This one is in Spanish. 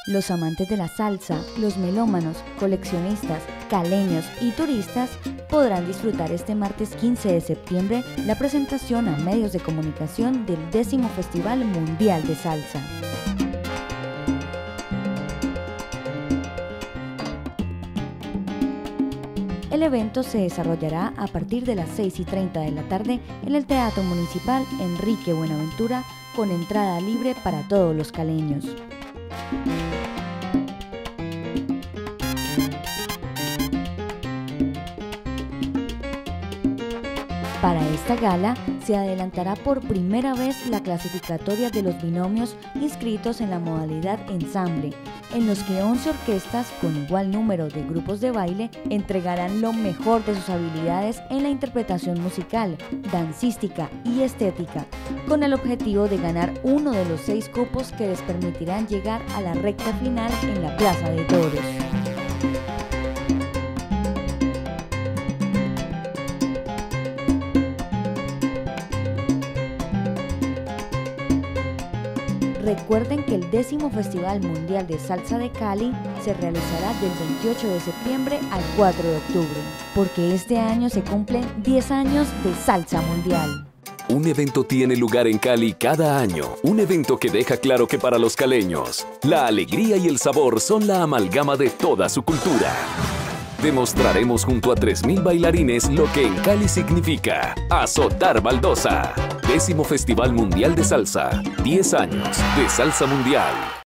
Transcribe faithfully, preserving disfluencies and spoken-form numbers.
Los amantes de la salsa, los melómanos, coleccionistas, caleños y turistas podrán disfrutar este martes quince de septiembre la presentación a medios de comunicación del décimo Festival Mundial de Salsa. El evento se desarrollará a partir de las seis y treinta de la tarde en el Teatro Municipal Enrique Buenaventura, con entrada libre para todos los caleños. Para esta gala se adelantará por primera vez la clasificatoria de los binomios inscritos en la modalidad ensamble, en los que once orquestas con igual número de grupos de baile entregarán lo mejor de sus habilidades en la interpretación musical, dancística y estética, con el objetivo de ganar uno de los seis cupos que les permitirán llegar a la recta final en la Plaza de Toros. Recuerden que el décimo Festival Mundial de Salsa de Cali se realizará del veintiocho de septiembre al cuatro de octubre, porque este año se cumplen diez años de Salsa Mundial. Un evento tiene lugar en Cali cada año, un evento que deja claro que para los caleños, la alegría y el sabor son la amalgama de toda su cultura. Demostraremos junto a tres mil bailarines lo que en Cali significa azotar baldosa. Décimo Festival Mundial de Salsa, diez años de Salsa Mundial.